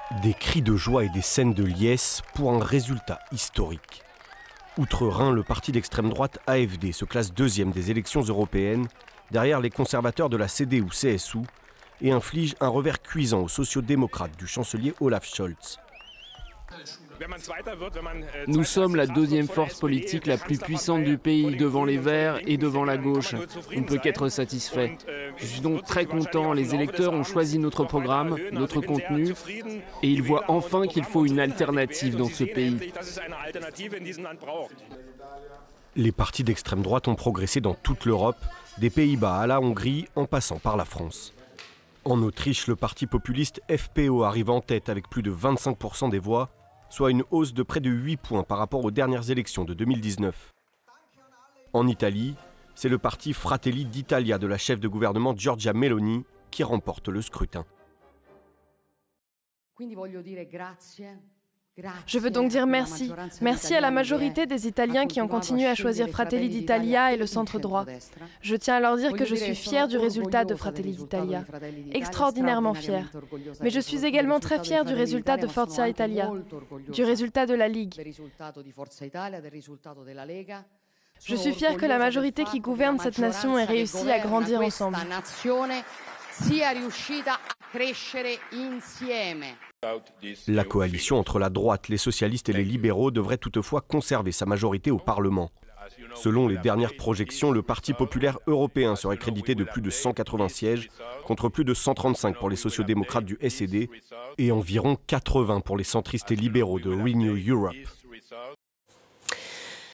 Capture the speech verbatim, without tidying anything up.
Des cris de joie et des scènes de liesse pour un résultat historique. Outre-Rhin, le parti d'extrême droite A F D se classe deuxième des élections européennes, derrière les conservateurs de la C D U C S U, et inflige un revers cuisant aux sociaux-démocrates du chancelier Olaf Scholz. Nous sommes la deuxième force politique la plus puissante du pays, devant les Verts et devant la gauche. On ne peut qu'être satisfait. Je suis donc très content. Les électeurs ont choisi notre programme, notre contenu, et ils voient enfin qu'il faut une alternative dans ce pays. Les partis d'extrême droite ont progressé dans toute l'Europe, des Pays-Bas à la Hongrie, en passant par la France. En Autriche, le parti populiste F P O arrive en tête avec plus de vingt-cinq pour cent des voix, soit une hausse de près de huit points par rapport aux dernières élections de deux mille dix-neuf. En Italie, c'est le parti Fratelli d'Italia de la chef de gouvernement Giorgia Meloni qui remporte le scrutin. Je veux donc dire merci. Merci à la majorité des Italiens qui ont continué à choisir Fratelli d'Italia et le centre droit. Je tiens à leur dire que je suis fière du résultat de Fratelli d'Italia, extraordinairement fière. Mais je suis également très fière du résultat de Forza Italia, du résultat de la Ligue. Je suis fière que la majorité qui gouverne cette nation ait réussi à grandir ensemble. La coalition entre la droite, les socialistes et les libéraux devrait toutefois conserver sa majorité au Parlement. Selon les dernières projections, le Parti populaire européen serait crédité de plus de cent quatre-vingts sièges, contre plus de cent trente-cinq pour les sociaux-démocrates du S E D et environ quatre-vingts pour les centristes et libéraux de Renew Europe.